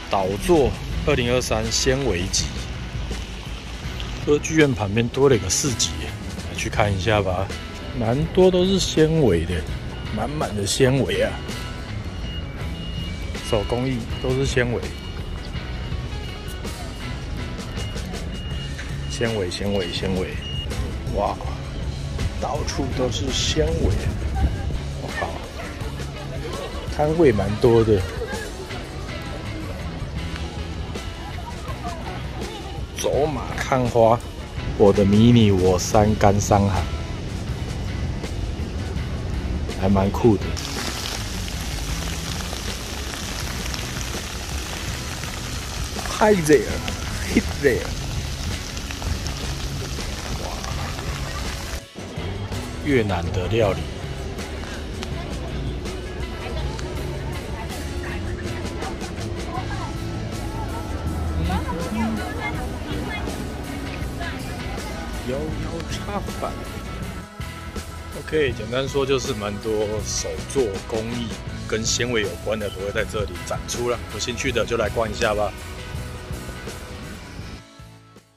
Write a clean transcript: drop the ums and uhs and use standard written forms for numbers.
岛座2023纤维集，歌剧院旁边多了一个市集，来去看一下吧。蛮多都是纤维的，满满的纤维啊，手工艺都是纤维，纤维，哇，到处都是纤维，我靠，摊位蛮多的。走马看花，我的迷你我山干商行，还蛮酷的。Hi there, hit there。哇，越南的料理。摇摇叉饭 ，OK， 简单说就是蛮多手作工艺跟纤维有关的都会在这里展出了，有兴趣的就来逛一下吧。